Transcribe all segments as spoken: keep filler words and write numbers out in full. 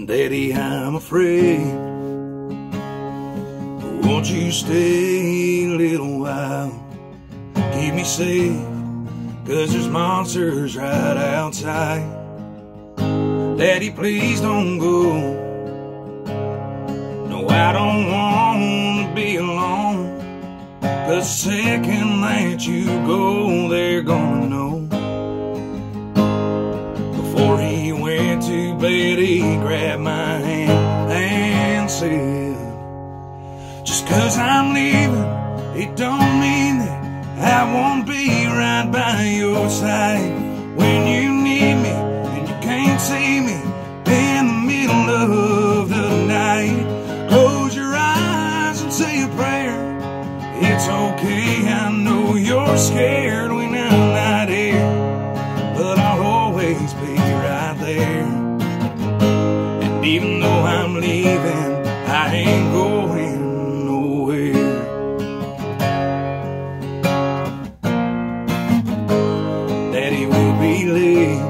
Daddy, I'm afraid. Won't you stay a little while? Keep me safe, 'cause there's monsters right outside. Daddy, please don't go. No, I don't want to be alone, 'cause the second that you go, they're gonna know. Before he went to bed, he grabbed my hand and said, just 'cause I'm leaving, it don't mean that I won't be right by your side. When you need me and you can't see me in the middle of the night, close your eyes and say a prayer. It's okay, I know you're scared when I'm not here, but I'll always be right there. And even though I'm leaving, I ain't going nowhere. Daddy will be late,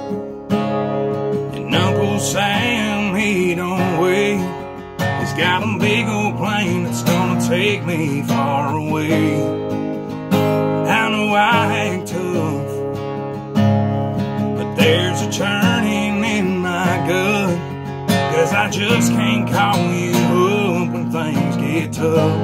and Uncle Sam, he don't wait. He's got a big old plane that's gonna take me far away. I know I act tough, but there's a churning in my gut, 'cause I just can't call you up when things get tough.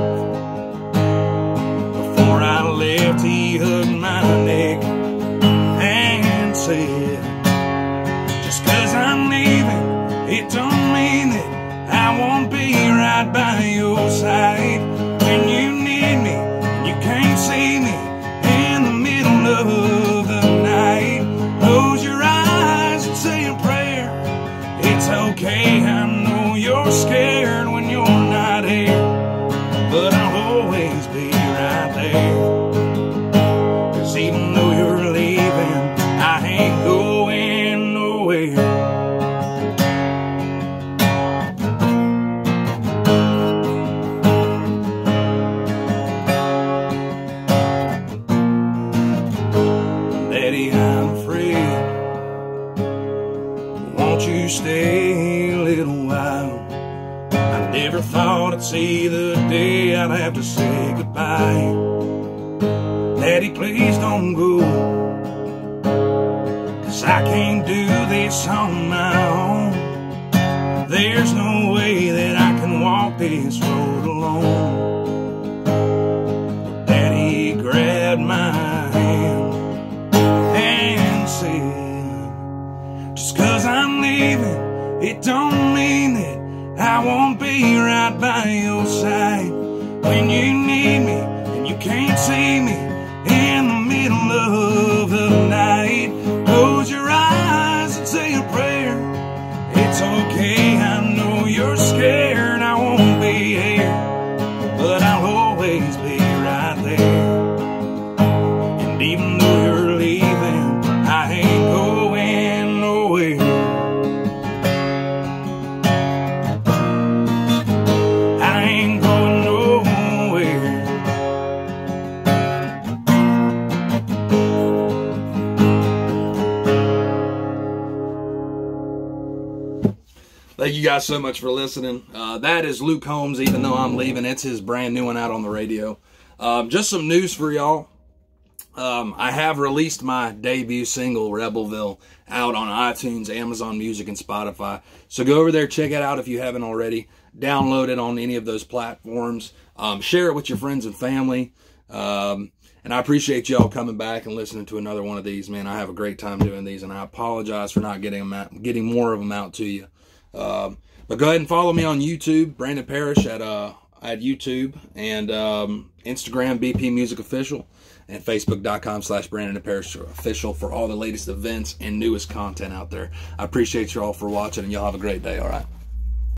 Before I left, he hugged my neck and said, just 'cause I'm leaving, it don't mean that I won't be right by your side. When you need me, you can't see me in the middle of the night, close your eyes and say a prayer. It's okay, I know you're scared when you're not here, but I'll always be right there. 'Cause even though you're leaving, I ain't going nowhere. Daddy, I'm afraid. Won't you stay a little while? I never thought I'd see the day I'd have to say goodbye. Daddy, please don't go, 'cause I can't do this on my own. There's no way that I can walk this road alone. Daddy grabbed my hand and said, just 'cause I'm leaving, it don't mean that I won't be right by your side. When you need me and you can't see me in the middle of the night, close your eyes and say a prayer. It's okay, I know you're scared, I won't be here, but I'll always be right there. And even though you're leaving, I ain't going nowhere. I ain't going nowhere. Thank you guys so much for listening. Uh, that is Luke Combs, Even Though I'm Leaving. It's his brand new one out on the radio. Um, just some news for y'all. Um, I have released my debut single, Rebelville, out on iTunes, Amazon Music, and Spotify. So go over there, check it out if you haven't already. Download it on any of those platforms. Um, share it with your friends and family. Um, and I appreciate y'all coming back and listening to another one of these. Man, I have a great time doing these, and I apologize for not getting them out, getting more of them out to you. Um, but go ahead and follow me on YouTube, Brandon Parrish at uh, at YouTube, and um, Instagram, B P Music Official, and Facebook.com slash Brandon Parrish Official for all the latest events and newest content out there. I appreciate you all for watching, and y'all have a great day, all right?